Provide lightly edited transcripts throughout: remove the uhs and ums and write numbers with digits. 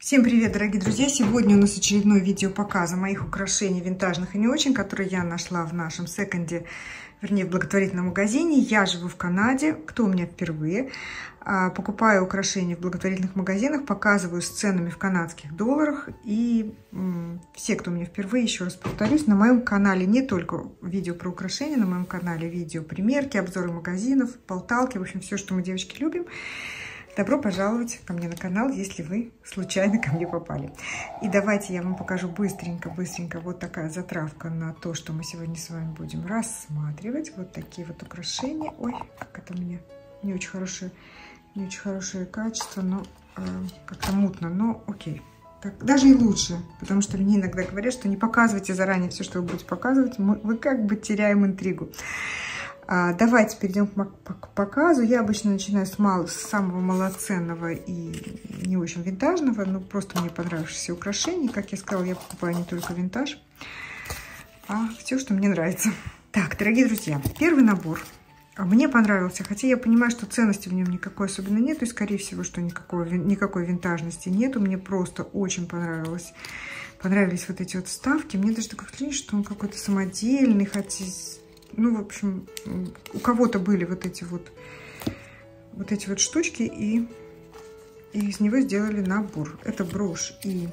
Всем привет, дорогие друзья! Сегодня у нас очередное видео показа моих украшений винтажных и не очень, которые я нашла в нашем секонде, вернее в благотворительном магазине. Я живу в Канаде, кто у меня впервые. Покупаю украшения в благотворительных магазинах, показываю с ценами в канадских долларах. И все, кто у меня впервые, еще раз повторюсь, на моем канале не только видео про украшения, на моем канале видео примерки, обзоры магазинов, болталки, в общем, все, что мы, девочки, любим. Добро пожаловать ко мне на канал, если вы случайно ко мне попали. И давайте я вам покажу быстренько вот такая затравка на то, что мы сегодня с вами будем рассматривать. Вот такие вот украшения. Ой, как это у меня не очень хорошее качество, но как-то мутно, но окей. Так, даже и лучше, потому что мне иногда говорят, что не показывайте заранее все, что вы будете показывать, мы как бы теряем интригу. Давайте перейдем к показу. Я обычно начинаю с самого малоценного и не очень винтажного, но просто мне понравившиеся украшения. Как я сказала, я покупаю не только винтаж, а все, что мне нравится. Так, дорогие друзья, первый набор мне понравился, хотя я понимаю, что ценности в нем никакой особенно нет, и скорее всего, что никакой винтажности нету. Мне просто очень понравились вот эти вот вставки. Мне даже такое впечатление, что он какой-то самодельный, хотя... Ну, в общем, у кого-то были вот эти вот штучки, и из него сделали набор. Это брошь и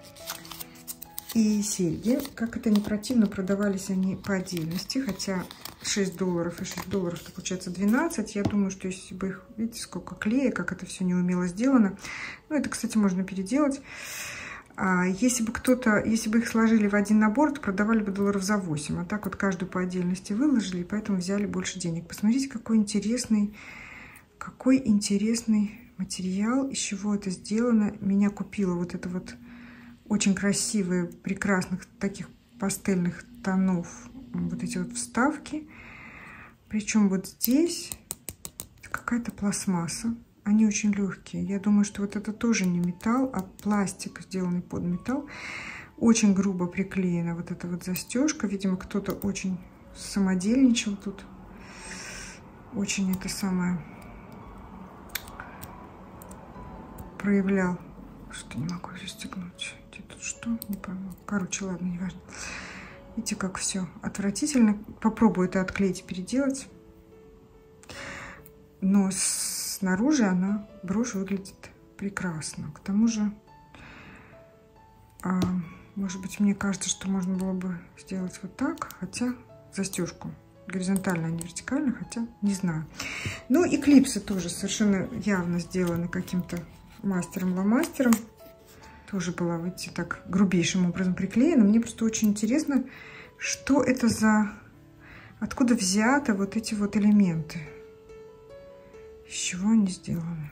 серьги. Как это не противно, продавались они по отдельности, хотя $6 и $6, это получается 12. Я думаю, что если бы их, видите, сколько клея, как это все неумело сделано. Ну, это, кстати, можно переделать. Если бы их сложили в один набор, то продавали бы $8. А так вот каждую по отдельности выложили, и поэтому взяли больше денег. Посмотрите, какой интересный материал, из чего это сделано. Меня купила вот это вот очень красивые, прекрасных таких пастельных тонов, вот эти вот вставки. Причем вот здесь какая-то пластмасса. Они очень легкие. Я думаю, что вот это тоже не металл, а пластик, сделанный под металл. Очень грубо приклеена вот эта вот застежка. Видимо, кто-то очень самодельничал тут. Очень это самое проявлял. Что не могу застегнуть. Где тут что? Не пойму. Короче, ладно, не важно. Видите, как все отвратительно. Попробую это отклеить и переделать. Но снаружи брошь выглядит прекрасно. К тому же, может быть, мне кажется, что можно было бы сделать вот так, хотя застежку горизонтально, а не вертикально, хотя не знаю. Ну и клипсы тоже совершенно явно сделаны каким-то мастером-ломастером. Тоже была, видите, так грубейшим образом приклеена. Мне просто очень интересно, что это за... Откуда взяты вот эти вот элементы. Из чего они сделаны?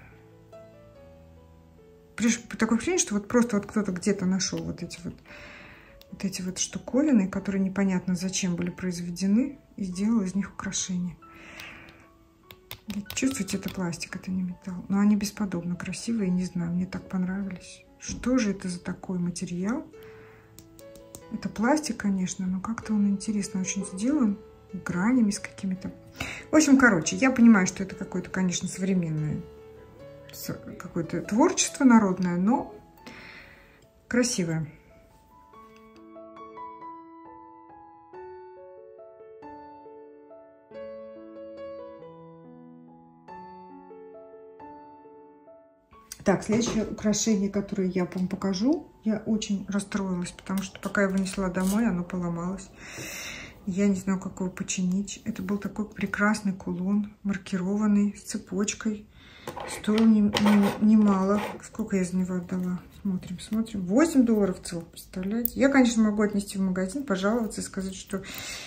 Такое ощущение, что вот просто вот кто-то где-то нашел вот эти вот штуковины, которые непонятно зачем были произведены, и сделал из них украшения. Чувствуете, это пластик, это не металл. Но они бесподобно красивые, не знаю, мне так понравились. Что же это за такой материал? Это пластик, конечно, но как-то он интересно очень сделан. Гранями с какими-то. В общем, короче, я понимаю, что это какое-то, конечно, современное какое-то творчество народное, но красивое. Так, следующее украшение, которое я вам покажу, я очень расстроилась, потому что пока я вынесла домой, оно поломалось. Я не знаю, как его починить. Это был такой прекрасный кулон, маркированный, с цепочкой. Стоил немало. Сколько я за него отдала? Смотрим. $8 целых, представляете? Я, конечно, могу отнести в магазин, пожаловаться и сказать, что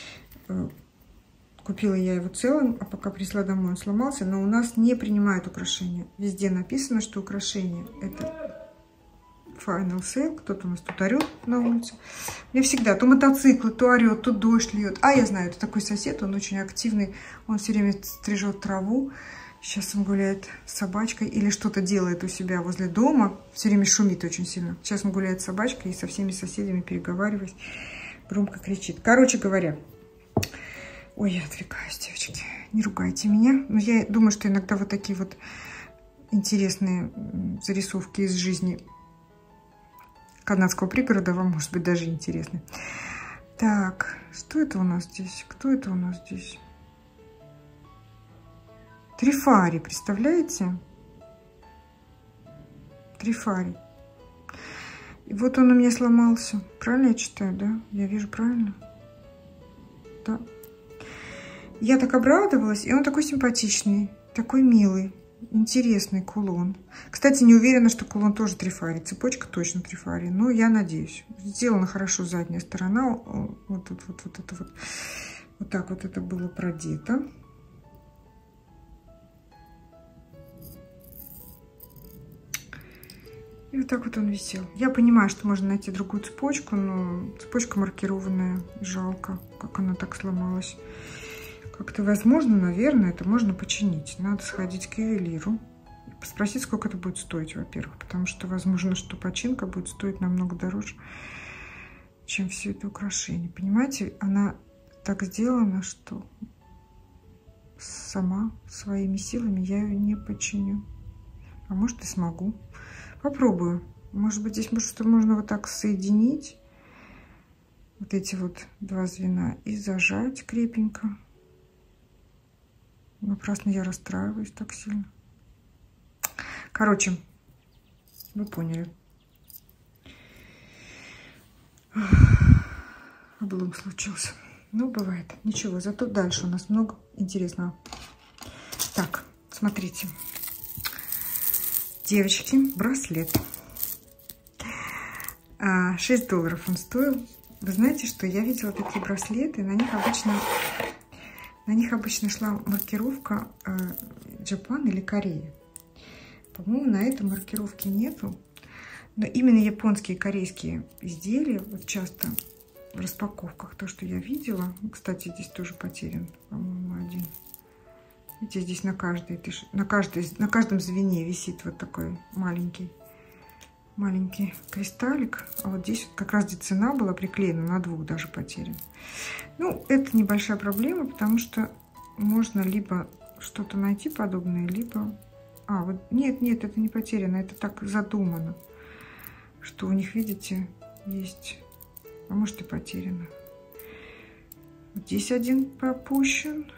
купила я его целым, а пока принесла домой, он сломался. Но у нас не принимают украшения. Везде написано, что украшения это... Final sale. Кто-то у нас тут орет на улице. Мне всегда то мотоциклы, то орет, то дождь льет. А я знаю, это такой сосед, он очень активный. Он все время стрижет траву. Сейчас он гуляет с собачкой или что-то делает у себя возле дома. Все время шумит очень сильно. Сейчас он гуляет с собачкой и со всеми соседями, переговариваясь, громко кричит. Короче говоря, ой, я отвлекаюсь, девочки. Не ругайте меня. Но я думаю, что иногда вот такие вот интересные зарисовки из жизни канадского пригорода, вам может быть даже интересно. Так, что это у нас здесь? Кто это у нас здесь? Трифари, представляете? Трифари. И вот он у меня сломался. Правильно я читаю, да? Я вижу правильно? Да. Я так обрадовалась, и он такой симпатичный, такой милый, интересный кулон. Кстати, не уверена, что кулон тоже трифари. Цепочка точно трифари, но я надеюсь. Сделана хорошо задняя сторона. Вот тут вот это вот. Вот так вот это было продето. И вот так вот он висел. Я понимаю, что можно найти другую цепочку, но цепочка маркированная. Жалко, как она так сломалась. Как-то возможно, наверное, это можно починить. Надо сходить к ювелиру. Спросить, сколько это будет стоить, во-первых. Потому что возможно, что починка будет стоить намного дороже, чем все это украшение. Понимаете, она так сделана, что сама своими силами я ее не починю. А может и смогу. Попробую. Может быть, здесь что можно вот так соединить. Вот эти вот два звена. И зажать крепенько. Напрасно я расстраиваюсь так сильно. Короче, вы поняли. Облом случился. Ну, бывает. Ничего, зато дальше у нас много интересного. Так, смотрите. Девочки, браслет. 6 долларов он стоил. Вы знаете, что я видела такие браслеты, на них обычно шла маркировка Japan или Корея. По-моему, на этом маркировки нету. Но именно японские и корейские изделия, вот часто в распаковках, то, что я видела. Кстати, здесь тоже потерян, по-моему, один. Видите, здесь на каждом звене висит вот такой маленький кристаллик. А вот здесь как раз где цена была приклеена, на 2 даже потерян. Ну, это небольшая проблема, потому что можно либо что-то найти подобное, либо... вот нет, это не потеряно, это так задумано, что у них, видите, есть... А может и потеряно. Вот здесь один пропущен.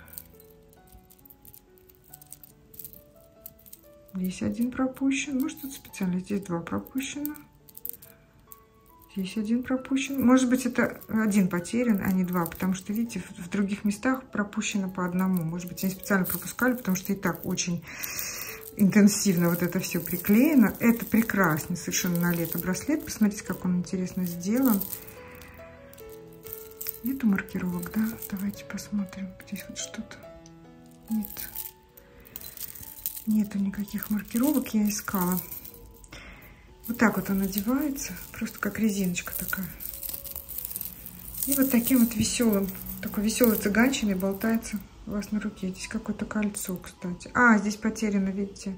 Здесь один пропущен. Может, тут специально. Здесь 2 пропущено. Здесь один пропущен. Может быть, это один потерян, а не 2. Потому что, видите, в других местах пропущено по одному. Может быть, они специально пропускали, потому что и так очень интенсивно вот это все приклеено. Это прекрасный совершенно на лето браслет. Посмотрите, как он интересно сделан. Нету маркировок, да? Давайте посмотрим. Здесь вот что-то. Нет. Нету никаких маркировок, я искала. Вот так вот он одевается, просто как резиночка такая. И вот таким вот веселым, такой веселой цыганщиной болтается у вас на руке. Здесь какое-то кольцо, кстати. Здесь потеряно, видите.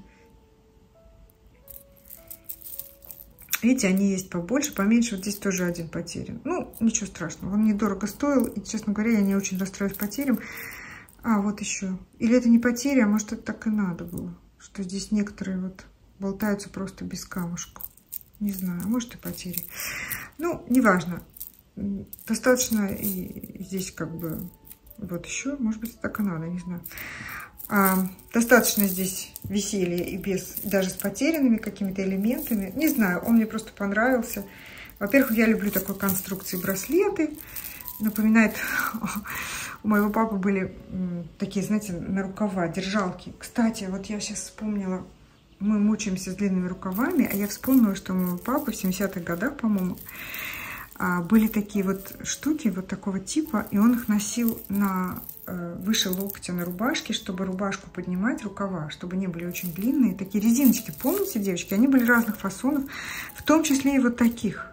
Видите, они есть побольше, поменьше. Вот здесь тоже один потерян. Ну, ничего страшного. Он недорого стоил. И, честно говоря, я не очень расстроюсь потерям. Вот еще. Или это не потеря, а может, это так и надо было. Что здесь некоторые вот болтаются просто без камушка. Не знаю, а может и потери. Ну, неважно. Достаточно и здесь как бы вот еще. Может быть, так и надо, не знаю. Достаточно здесь веселья и без, даже с потерянными какими-то элементами. Не знаю, он мне просто понравился. Во-первых, я люблю такой конструкции браслеты. Напоминает, у моего папы были такие, знаете, на рукава, держалки. Кстати, вот я сейчас вспомнила, мы мучаемся с длинными рукавами, а я вспомнила, что у моего папы в 70-х годах, по-моему, были такие вот штуки вот такого типа, и он их носил выше локтя на рубашке, чтобы рубашку поднимать, рукава, чтобы не были очень длинные. Такие резиночки, помните, девочки? Они были разных фасонов, в том числе и вот таких.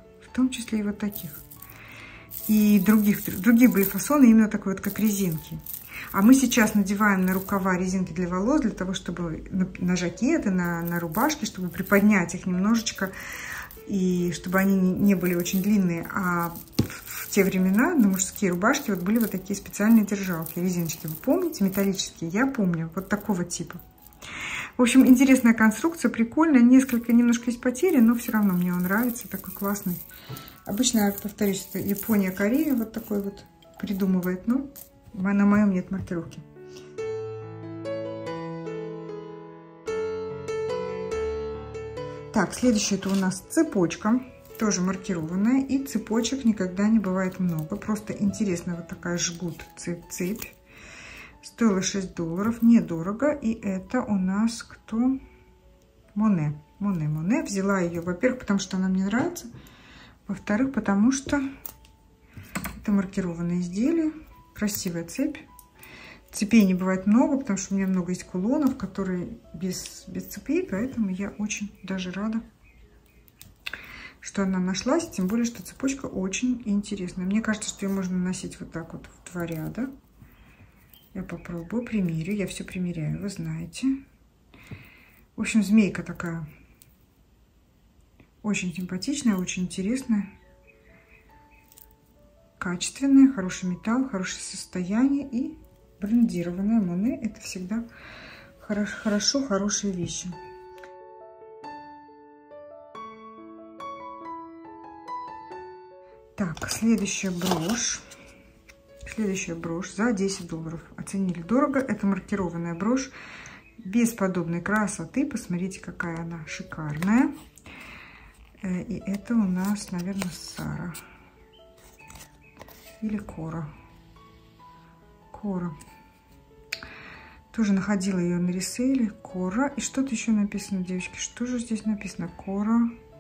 И другие были фасоны именно такой вот, как резинки. А мы сейчас надеваем на рукава резинки для волос, для того, чтобы на жакеты, на рубашки, чтобы приподнять их немножечко, и чтобы они не были очень длинные. А в те времена на мужские рубашки вот были вот такие специальные держалки, резиночки. Вы помните, металлические? Я помню, вот такого типа. В общем, интересная конструкция, прикольная. Немножко есть потери, но все равно мне он нравится. Такой классный. Обычно, повторюсь, это Япония, Корея вот такой вот придумывает. Но на моем нет маркировки. Так, следующее это у нас цепочка. Тоже маркированная. И цепочек никогда не бывает много. Просто интересная вот такая жгут цепь. Стоила $6, недорого. И это у нас кто? Моне. Взяла ее, во-первых, потому что она мне нравится. Во-вторых, потому что это маркированное изделие. Красивая цепь. Цепей не бывает много, потому что у меня много есть кулонов, которые без цепей. Поэтому я очень даже рада, что она нашлась. Тем более, что цепочка очень интересная. Мне кажется, что ее можно носить вот так вот в 2 ряда. Я попробую, примерю. Я все примеряю, вы знаете. В общем, змейка такая. Очень симпатичная, очень интересная. Качественная, хороший металл, хорошее состояние. И брендированная Моне. Это всегда хорошо, хорошие вещи. Так, следующая брошь. Следующая брошь за $10. Оценили дорого. Это маркированная брошь бесподобной красоты. Посмотрите, какая она шикарная. И это у нас, наверное, Сара. Или Кора. Кора. Тоже находила ее на ресейле. Кора. И что-то еще написано, девочки. Что же здесь написано? Кора.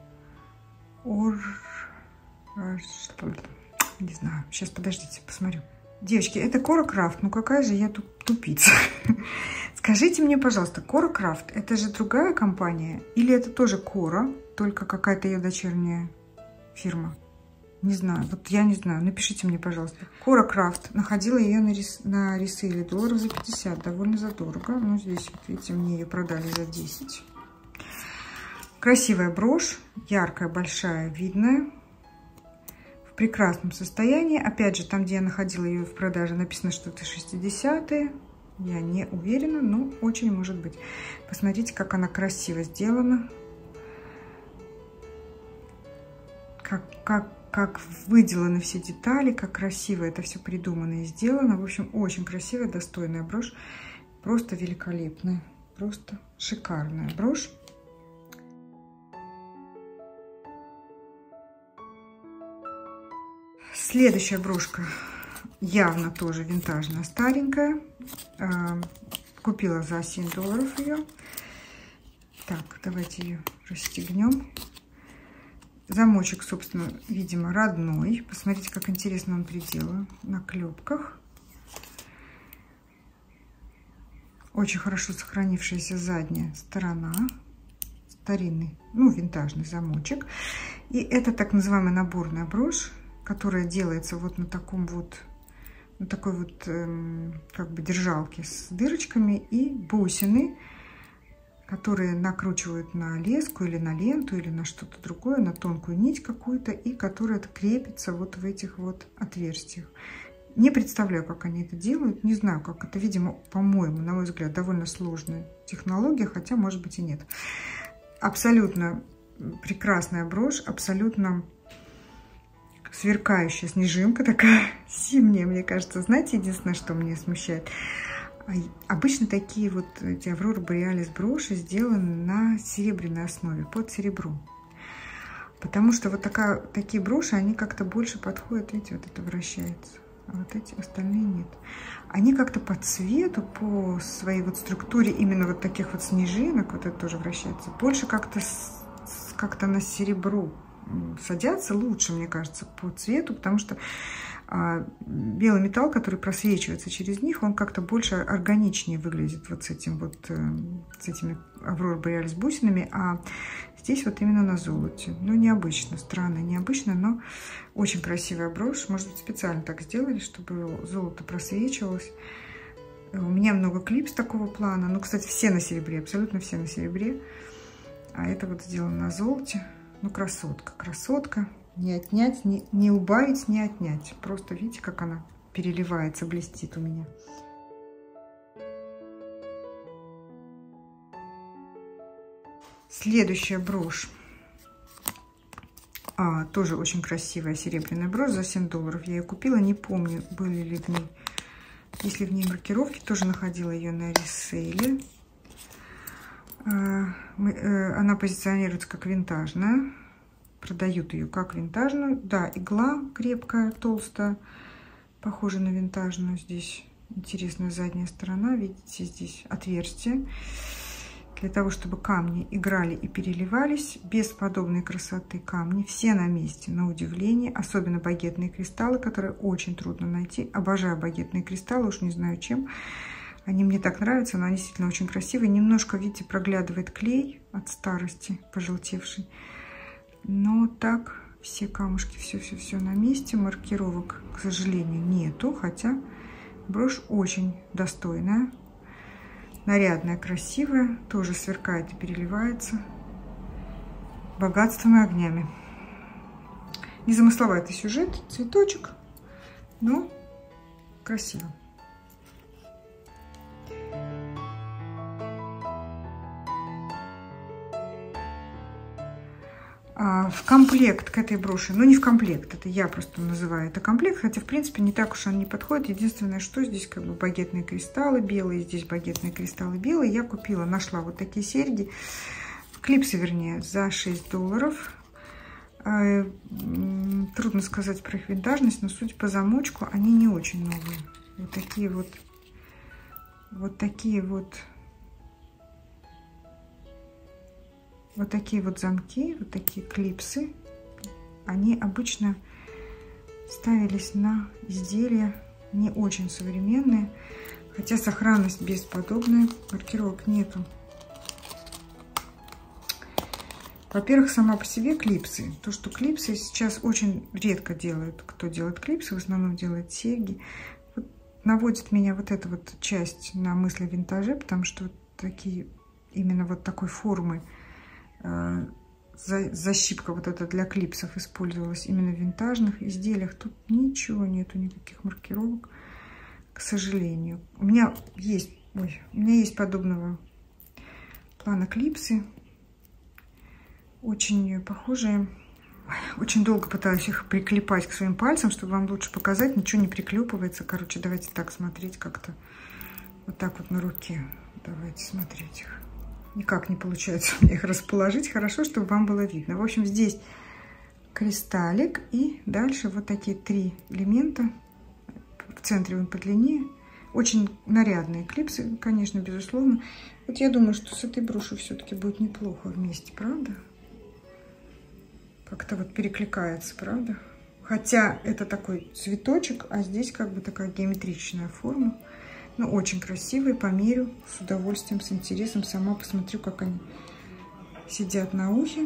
Не знаю. Сейчас, подождите, посмотрю. Девочки, это Кора Крафт. Ну какая же я тупица. Скажите мне, пожалуйста, Кора Крафт, это же другая компания? Или это тоже Кора, только какая-то ее дочерняя фирма? Не знаю. Вот я не знаю. Напишите мне, пожалуйста. Кора Крафт. Находила ее на ресейле $50. Довольно задорого. Ну, здесь, вот видите, мне ее продали за 10. Красивая брошь. Яркая, большая, видная. В прекрасном состоянии. Опять же, там, где я находила ее в продаже, написано, что это 60-е. Я не уверена, но очень может быть. Посмотрите, как она красиво сделана. Как выделаны все детали, как красиво это все придумано и сделано. В общем, очень красивая, достойная брошь. Просто великолепная. Просто шикарная брошь. Следующая брошка явно тоже винтажная, старенькая. Купила за $7 ее. Так, давайте ее расстегнем. Замочек, собственно, видимо, родной. Посмотрите, как интересно он приделан на клепках. Очень хорошо сохранившаяся задняя сторона. Старинный, ну, винтажный замочек. И это так называемая наборная брошь, которая делается вот на таком вот, на такой вот, как бы держалке с дырочками и бусины, которые накручивают на леску или на ленту, или на что-то другое, на тонкую нить какую-то, и которая крепится вот в этих вот отверстиях. Не представляю, как они это делают, не знаю, как это, видимо, по-моему, на мой взгляд, довольно сложная технология, хотя, может быть, и нет. Абсолютно прекрасная брошь, абсолютно сверкающая снежинка, такая зимняя, мне кажется. Знаете, единственное, что меня смущает? Обычно такие вот эти Аврора Бореалис броши сделаны на серебряной основе, под серебро. Потому что вот такие броши, они как-то больше подходят, видите, вот это вращается, а вот эти остальные нет. Они как-то по цвету, по своей вот структуре именно вот таких вот снежинок, вот это тоже вращается, больше как-то на серебро садятся лучше, мне кажется, по цвету, потому что белый металл, который просвечивается через них, он как-то больше органичнее выглядит вот с этими Аврора Бореалис бусинами, а здесь вот именно на золоте. Ну, необычно, странно, необычно, но очень красивая брошь. Может быть, специально так сделали, чтобы золото просвечивалось. У меня много клипс такого плана. Ну, кстати, все на серебре, абсолютно все на серебре. А это вот сделано на золоте. Ну, красотка, красотка. Не отнять, не убавить, не отнять. Просто видите, как она переливается, блестит у меня. Следующая брошь. Тоже очень красивая серебряная брошь за $7. Я ее купила. Не помню, были ли в ней, если в ней маркировки. Тоже находила ее на ресейле. Она позиционируется как винтажная. Продают ее как винтажную. Да, игла крепкая, толстая. Похожа на винтажную. Здесь интересная задняя сторона. Видите, здесь отверстие. Для того, чтобы камни играли и переливались. Бесподобной красоты камни. Все на месте, на удивление. Особенно багетные кристаллы, которые очень трудно найти. Обожаю багетные кристаллы, уж не знаю чем. Они мне так нравятся, но они действительно очень красивые. Немножко, видите, проглядывает клей от старости, пожелтевший. Но так, все камушки, все на месте. Маркировок, к сожалению, нету. Хотя брошь очень достойная. Нарядная, красивая. Тоже сверкает и переливается богатством и огнями. Незамысловатый сюжет, цветочек, но красиво. В комплект к этой броши, ну не в комплект, это я просто называю это комплект, хотя в принципе не так уж он не подходит. Единственное, что здесь как бы багетные кристаллы белые, здесь багетные кристаллы белые. Я купила, нашла вот такие серьги, клипсы вернее, за $6. Трудно сказать про их винтажность, но судя по замочку, они не очень новые. Вот такие вот, вот такие вот замки, вот такие клипсы, они обычно ставились на изделия не очень современные, хотя сохранность бесподобная, маркировок нету. Во-первых, сама по себе клипсы. То, что клипсы сейчас очень редко делают. Кто делает клипсы, в основном делает серьги. Вот наводит меня вот эта вот часть на мысли о винтаже, потому что вот такие, именно вот такой формы защипка вот эта для клипсов использовалась именно в винтажных изделиях. Тут ничего нету, никаких маркировок, к сожалению. У меня есть подобного плана клипсы, очень похожие. Очень долго пытаюсь их приклепать к своим пальцам, чтобы вам лучше показать. Ничего не приклепывается. Короче, давайте так смотреть как-то. Вот так вот на руке. Давайте смотреть их. Никак не получается мне их расположить хорошо, чтобы вам было видно. В общем, здесь кристаллик и дальше вот такие 3 элемента. В центре он подлиннее. Очень нарядные клипсы, конечно, безусловно. Вот я думаю, что с этой брошью все-таки будет неплохо вместе, правда? Как-то вот перекликается, правда? Хотя это такой цветочек, а здесь как бы такая геометричная форма. Ну, очень красивые, померю с удовольствием, с интересом. Сама посмотрю, как они сидят на ухе.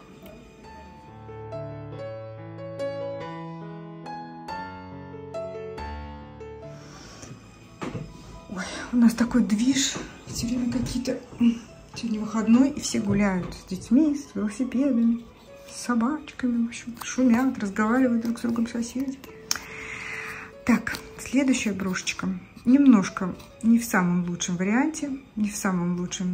Ой, у нас такой движ. Все время какие-то... Сегодня выходной, и все гуляют с детьми, с велосипедами, с собачками, в общем, шумят, разговаривают друг с другом соседи. Так, следующая брошечка. Немножко не в самом лучшем варианте, не в самом лучшем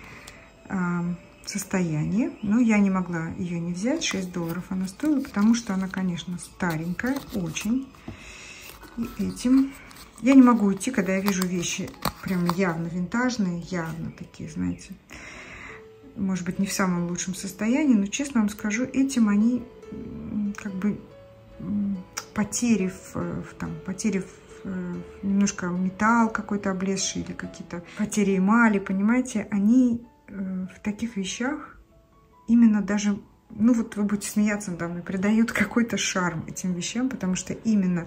состоянии, но я не могла ее не взять. $6 она стоила, потому что она, конечно, старенькая, очень. И этим я не могу уйти, когда я вижу вещи прям явно винтажные, явно такие, знаете, может быть, не в самом лучшем состоянии, но, честно вам скажу, этим они как бы потери немножко металл какой-то облезший или какие-то потери эмали, понимаете, они в таких вещах именно даже, ну вот вы будете смеяться надо мной, придают какой-то шарм этим вещам, потому что именно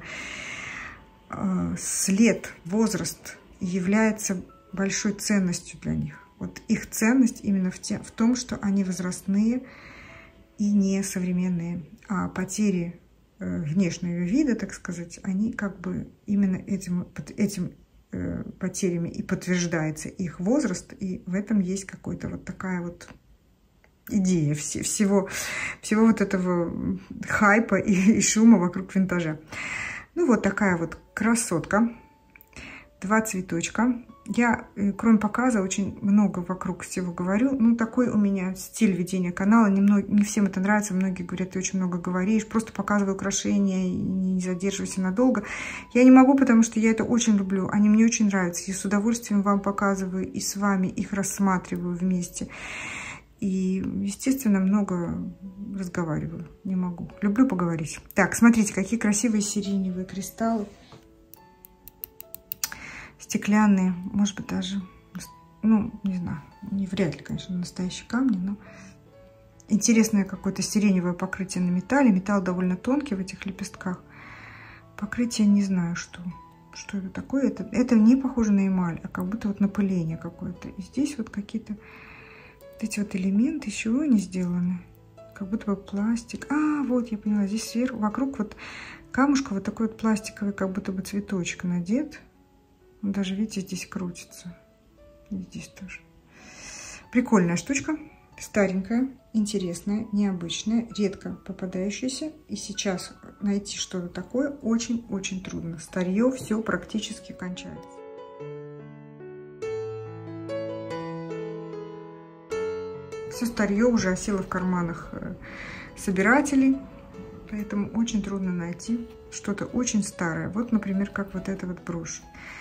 след, возраст является большой ценностью для них. Вот их ценность именно в том, что они возрастные и не современные, а потери внешнего вида, так сказать, они как бы именно этим потерями и подтверждается их возраст, и в этом есть какая-то вот такая вот идея всего вот этого хайпа и шума вокруг винтажа. Ну вот такая вот красотка. 2 цветочка. Я, кроме показа, очень много вокруг всего говорю. Ну, такой у меня стиль ведения канала. Не всем это нравится. Многие говорят, ты очень много говоришь. Просто показывай украшения и не задерживайся надолго. Я не могу, потому что я это очень люблю. Они мне очень нравятся. Я с удовольствием вам показываю и с вами их рассматриваю вместе. И, естественно, много разговариваю. Не могу. Люблю поговорить. Так, смотрите, какие красивые сиреневые кристаллы. Стеклянные, может быть, даже, ну, не знаю, не вряд ли, конечно, настоящие камни, но интересное какое-то сиреневое покрытие на металле. Металл довольно тонкий в этих лепестках. Покрытие не знаю, что это такое. Это не похоже на эмаль, а как будто вот напыление какое-то. И здесь вот какие-то вот эти вот элементы, из чего они сделаны? Как будто бы пластик. А, вот, я поняла, здесь сверху, вокруг вот камушка вот такой вот пластиковый, как будто бы цветочек надет. Он даже, видите, здесь крутится. И здесь тоже. Прикольная штучка. Старенькая, интересная, необычная, редко попадающаяся. И сейчас найти что-то такое очень-очень трудно. Старье все практически кончается. Все старье уже осело в карманах собирателей. Поэтому очень трудно найти что-то очень старое. Вот, например, как вот эта вот брошь.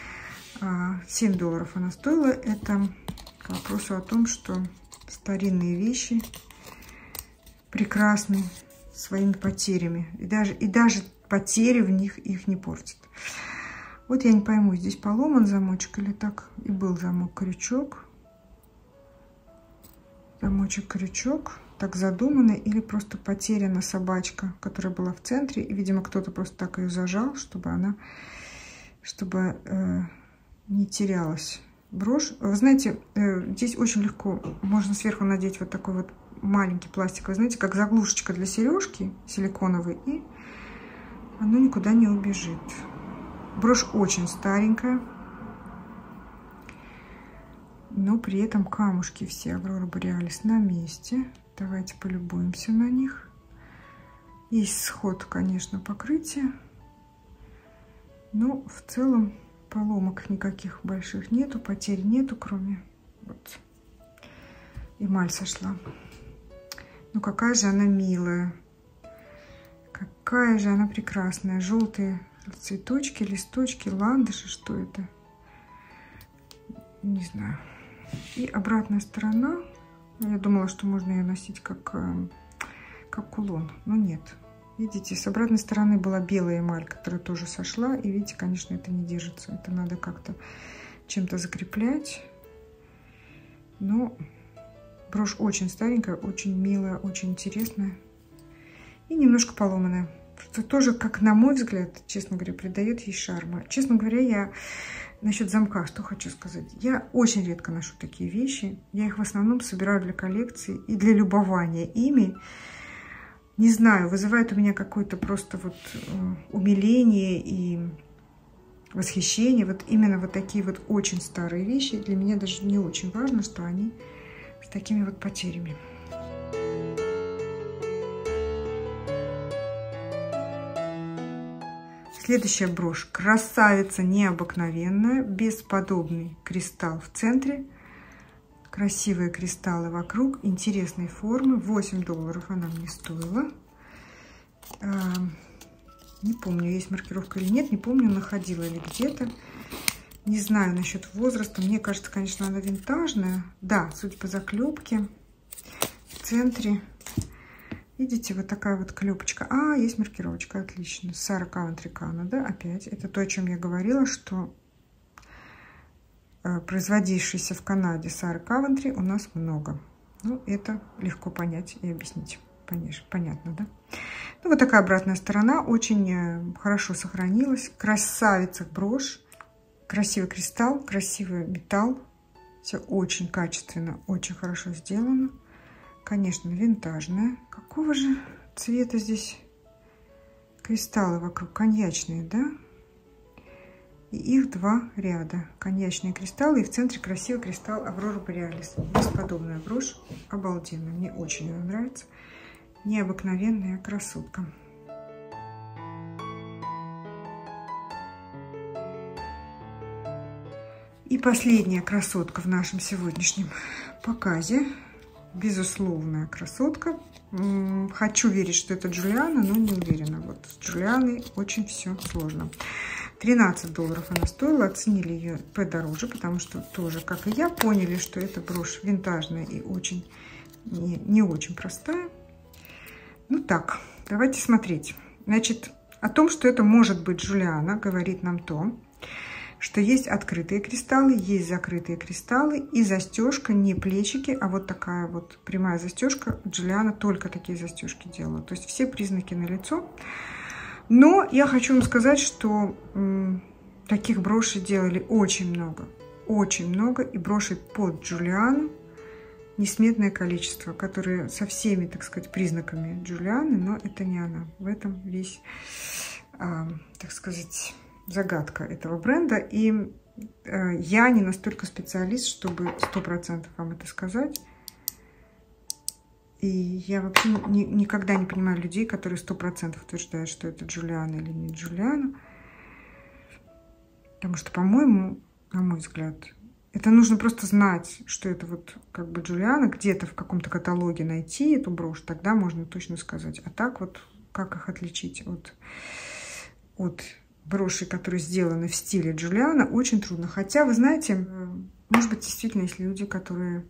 $7 она стоила. Это к вопросу о том, что старинные вещи прекрасны своими потерями. И даже потери в них их не портят. Вот я не пойму, здесь поломан замочек или так и был замок-крючок. Замочек-крючок. Так задумано. Или просто потеряна собачка, которая была в центре. И, видимо, кто-то просто так ее зажал, чтобы она... не терялась брошь. Вы знаете, здесь очень легко можно сверху надеть вот такой вот маленький пластиковый, знаете, как заглушечка для сережки силиконовой, и оно никуда не убежит. Брошь очень старенькая, но при этом камушки все Аврора Бореалис на месте. Давайте полюбуемся на них. Есть сход, конечно, покрытия, но в целом поломок никаких больших нету, потерь нету, кроме вот эмаль сошла. Ну какая же она милая, какая же она прекрасная. Желтые цветочки, листочки, ландыши, что это? Не знаю. И обратная сторона. Я думала, что можно ее носить как кулон, но нет. Видите, с обратной стороны была белая эмаль, которая тоже сошла. И видите, конечно, это не держится. Это надо как-то чем-то закреплять. Но брошь очень старенькая, очень милая, очень интересная. И немножко поломанная. Что тоже, как на мой взгляд, честно говоря, придает ей шарма. Честно говоря, я насчет замка, что хочу сказать. Я очень редко ношу такие вещи. Я их в основном собираю для коллекции и для любования ими. Не знаю, вызывает у меня какое-то просто вот умиление и восхищение. Вот именно вот такие вот очень старые вещи. Для меня даже не очень важно, что они с такими вот потерями. Следующая брошь. Красавица необыкновенная. Бесподобный кристалл в центре. Красивые кристаллы вокруг, интересной формы. $8 она мне стоила. Не помню, есть маркировка или нет. Не помню, находила ли где-то. Не знаю насчет возраста. Мне кажется, конечно, она винтажная. Да, судя по заклепке. В центре, видите, вот такая вот клепочка. А, есть маркировочка, отлично. Sarah Coventry Canada. Опять, это то, о чем я говорила, что... производившейся в Канаде Sarah Coventry у нас много. Ну, это легко понять и объяснить. Понятно, да? Ну, вот такая обратная сторона. Очень хорошо сохранилась. Красавица брошь. Красивый кристалл, красивый металл. Все очень качественно, очень хорошо сделано. Конечно, винтажная. Какого же цвета здесь кристаллы вокруг? Коньячные, да? И их два ряда. Коньячные кристаллы. И в центре красивый кристалл Аврора Бореалис. Бесподобная брошь. Обалденная. Мне очень она нравится. Необыкновенная красотка. И последняя красотка в нашем сегодняшнем показе. Безусловная красотка. Хочу верить, что это Джулиана, но не уверена. Вот с Джулианой очень все сложно. $13 она стоила, оценили ее подороже, потому что тоже, как и я, поняли, что эта брошь винтажная и очень не очень простая. Ну так, давайте смотреть. Значит, о том, что это может быть Джулиана, говорит нам то, что есть открытые кристаллы, есть закрытые кристаллы, и застежка не плечики, а вот такая вот прямая застежка. Джулиана только такие застежки делала. То есть все признаки налицо. Но я хочу вам сказать, что таких брошей делали очень много, и брошей под Джулиану несметное количество, которые со всеми, так сказать, признаками Джулианы, но это не она. В этом весь, так сказать, загадка этого бренда. И я не настолько специалист, чтобы 100% вам это сказать. И я вообще никогда не понимаю людей, которые 100% утверждают, что это Джулиана или не Джулиана. Потому что, по-моему, на мой взгляд, это нужно просто знать, что это вот как бы Джулиана, где-то в каком-то каталоге найти эту брошь, тогда можно точно сказать. А так вот, как их отличить от броши, которые сделаны в стиле Джулиана, очень трудно. Хотя, вы знаете, может быть, действительно есть люди, которые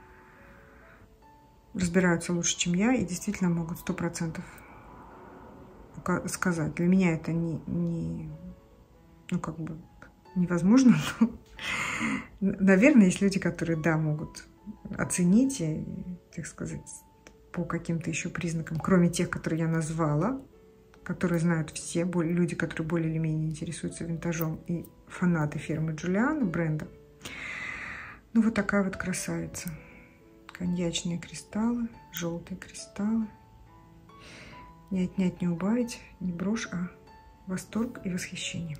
разбираются лучше, чем я, и действительно могут 100% сказать. Для меня это ну, как бы невозможно. Наверное, есть люди, которые, да, могут оценить, и, так сказать, по каким-то еще признакам, кроме тех, которые я назвала, которые знают все, люди, которые более или менее интересуются винтажом, и фанаты фирмы Джулиана, бренда. Ну, вот такая вот красавица. Коньячные кристаллы, желтые кристаллы. Не отнять, не убавить, не брошь, а восторг и восхищение.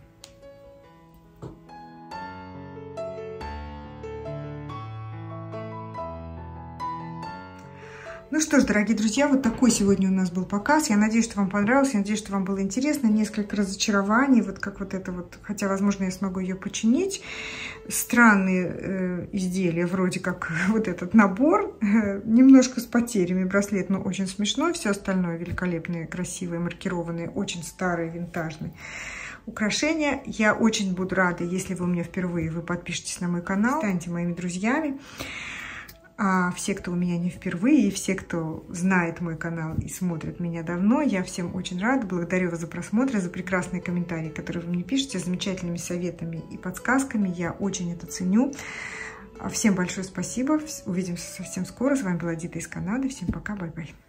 Ну что ж, дорогие друзья, вот такой сегодня у нас был показ. Я надеюсь, что вам понравилось, я надеюсь, что вам было интересно. Несколько разочарований, вот как вот это вот, хотя, возможно, я смогу ее починить. Странные изделия, вроде как вот этот набор, немножко с потерями, браслет, но очень смешной. Все остальное великолепные, красивые, маркированные, очень старые, винтажные украшения. Я очень буду рада, если вы у меня впервые, вы подпишитесь на мой канал, станьте моими друзьями. А все, кто у меня не впервые, и все, кто знает мой канал и смотрит меня давно, я всем очень рада. Благодарю вас за просмотр, за прекрасные комментарии, которые вы мне пишете, с замечательными советами и подсказками. Я очень это ценю. Всем большое спасибо. Увидимся совсем скоро. С вами была Дита из Канады. Всем пока. Бай-бай.